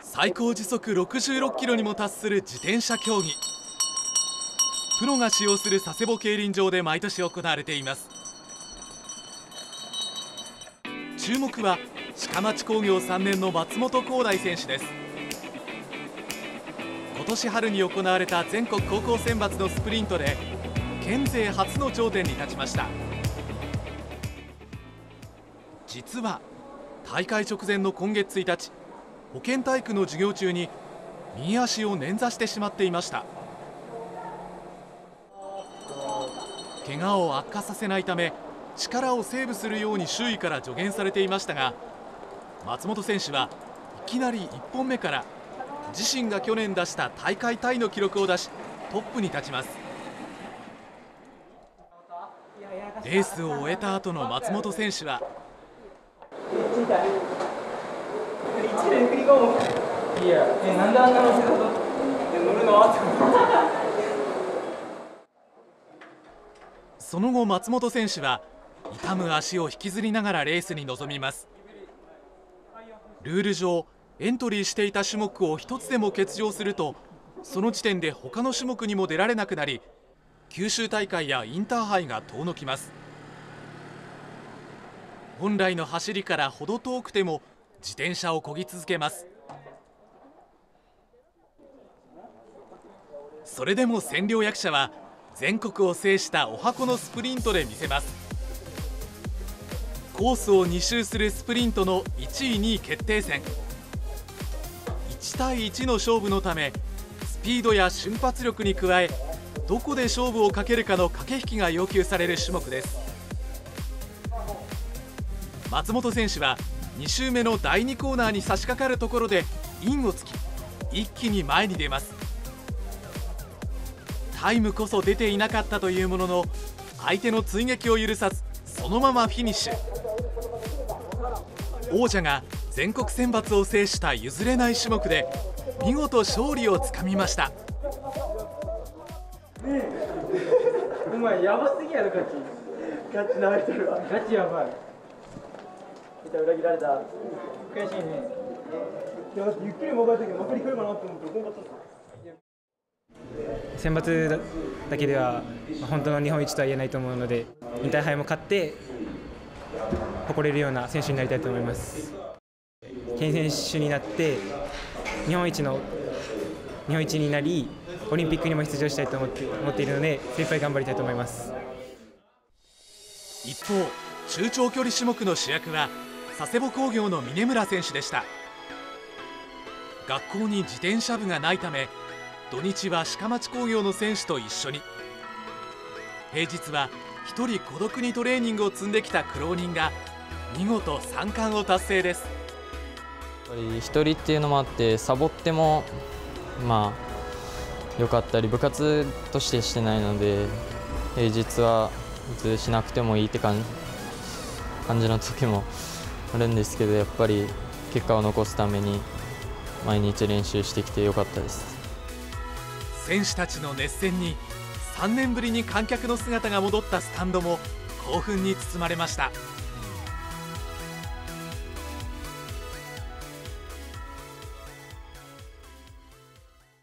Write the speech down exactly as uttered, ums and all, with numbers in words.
最高時速ろくじゅうろっキロにも達する自転車競技。プロが使用する佐世保競輪場で毎年行われています。注目は鹿町工業さんねんの松本幸大選手です。今年春に行われた全国高校選抜のスプリントで県勢初の頂点に立ちました。実は大会直前の今月ついたち、保健体育の授業中に右足を捻挫してしまっていました。怪我を悪化させないため力をセーブするように周囲から助言されていましたが、松本選手はいきなりいっぽんめから自身が去年出した大会タイの記録を出しトップに立ちます。レースを終えた後の松本選手はその後松本選手は痛む足を引きずりながらレースに臨みます。ルール上エントリーしていた種目を一つでも欠場するとその時点で他の種目にも出られなくなり、九州大会やインターハイが遠のきます。本来の走りから程遠くても自転車を漕ぎ続けます。それでも千両役者は全国を制したおはこのスプリントで見せます。コースをに周するスプリントのいちいにい決定戦。いち対いちの勝負のためスピードや瞬発力に加えどこで勝負をかけるかの駆け引きが要求される種目です。松本選手はに周目のだいにコーナーに差し掛かるところでインを突き一気に前に出ます。タイムこそ出ていなかったというものの相手の追撃を許さずそのままフィニッシュ。王者が全国選抜を制した譲れない種目で見事勝利をつかみました。 お前やばすぎやろガチ。ガチなめてるわ。ガチやばい。見た裏切られた。悔しいね。いやゆっくりもがいたけどまくり来るかなと思って怒んかった。 選抜だけでは本当の日本一とは言えないと思うので、インターハイも勝って誇れるような選手になりたいと思います。県選手になって日本一の日本一になりオリンピックにも出場したいと思って思っているので精一杯頑張りたいと思います。 一方、中長距離種目の主役は佐世保工業の峰村選手でした。学校に自転車部がないため土日は鹿町工業の選手と一緒に、平日は一人孤独にトレーニングを積んできた苦労人が見事三冠を達成です。 やっぱり一人っていうのもあってサボってもまあ良かったり、部活としてしてないので平日は別にしなくてもいいって感じ、感じの時もあるんですけど、やっぱり結果を残すために毎日練習してきて良かったです。 選手たちの熱戦にさんねんぶりに観客の姿が戻ったスタンドも興奮に包まれました。